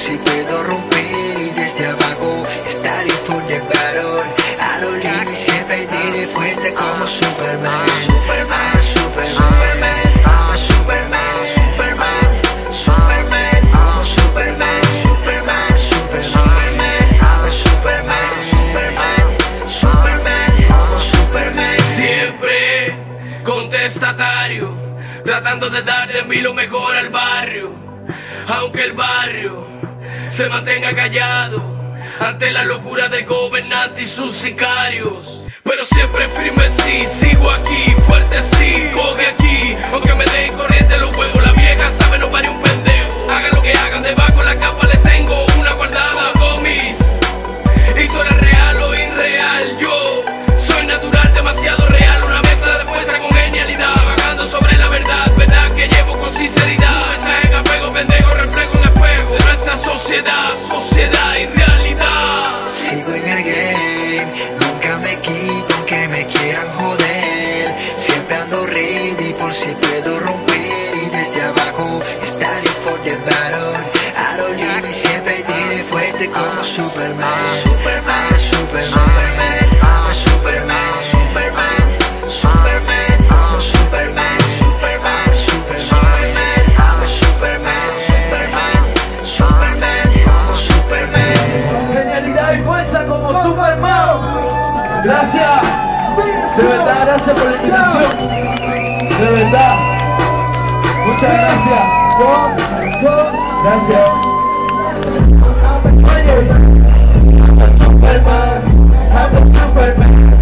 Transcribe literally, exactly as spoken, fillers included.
si puedo romper y desde abajo estar in for the battle. I don't leave, siempre diré fuerte como Superman. I'm Superman, I'm Superman, Superman, Superman, I'm Superman, Superman, Superman, I'm Superman, Superman, Superman, I'm Superman. Siempre contestatario, tratando de dar de mí lo mejor al barrio, aunque el barrio se mantenga callado ante la locura del gobernante y sus sicarios. Pero siempre firme sí, sigo aquí, fuerte sí, coge aquí, aunque me den corriente los huevos. La vieja sabe, no pare un pendejo. Hagan lo que hagan, debajo la capa le tengo una guardada. Comis, y tú eres real o irreal. Yo soy natural, demasiado real, una mezcla de fuerza con genialidad, bajando sobre la verdad, verdad que llevo con sinceridad. Un mensaje en apego, pendejo, reflejo en espejo de nuestra sociedad, sociedad y realidad. Sigo en el game, nunca me quito aunque me quieran joder. Siempre ando ready por si puedo romper y desde abajo estar in for the battle. I don't leave, siempre diré fuerte como Superman. I'm Superman, I'm Superman, Superman, Superman, I'm Superman, Superman, Superman, I'm Superman, Superman, Superman, I'm Superman. Genialidad y fuerza como Superman. Gracias, de verdad, gracias por la invitación. De verdad, muchas gracias. Gracias. Oye, I'm a Superman, I'm a Superman.